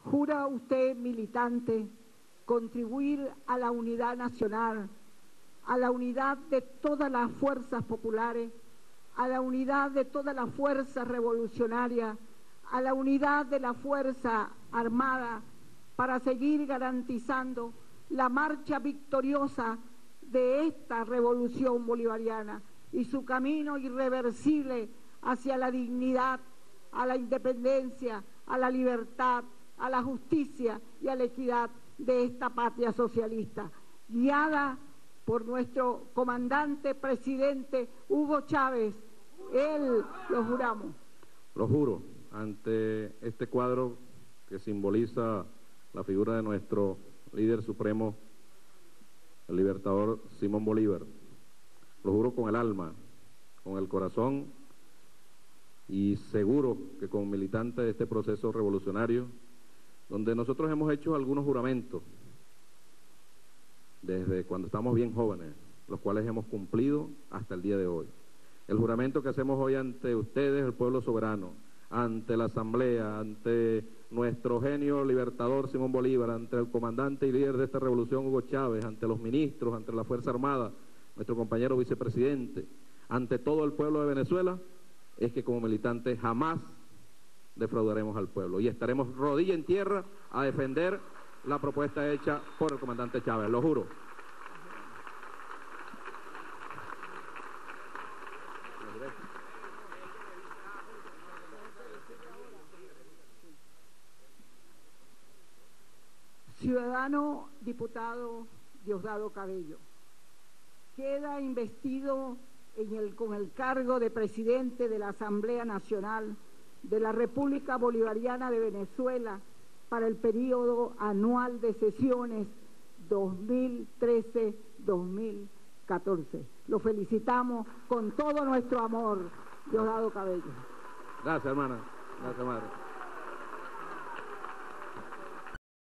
¿Jura usted, militante, contribuir a la unidad nacional, a la unidad de todas las fuerzas populares, a la unidad de todas las fuerzas revolucionarias, a la unidad de la Fuerza Armada, para seguir garantizando la marcha victoriosa de esta revolución bolivariana y su camino irreversible hacia la dignidad, a la independencia, a la libertad, a la justicia y a la equidad de esta patria socialista, guiada por nuestro comandante presidente Hugo Chávez? Él lo juramos. Lo juro ante este cuadro que simboliza la figura de nuestro líder supremo, el libertador Simón Bolívar. Lo juro con el alma, con el corazón, y seguro que como militante de este proceso revolucionario, donde nosotros hemos hecho algunos juramentos desde cuando estamos bien jóvenes, los cuales hemos cumplido hasta el día de hoy. El juramento que hacemos hoy ante ustedes, el pueblo soberano, ante la Asamblea, ante nuestro genio libertador Simón Bolívar, ante el comandante y líder de esta revolución Hugo Chávez, ante los ministros, ante la Fuerza Armada, nuestro compañero vicepresidente, ante todo el pueblo de Venezuela, es que como militantes jamás defraudaremos al pueblo y estaremos rodilla en tierra a defender la propuesta hecha por el comandante Chávez, lo juro. Ciudadano diputado Diosdado Cabello, queda investido con el cargo de presidente de la Asamblea Nacional de la República Bolivariana de Venezuela para el periodo anual de sesiones 2013-2014. Lo felicitamos con todo nuestro amor, Diosdado Cabello. Gracias, hermana. Gracias, madre.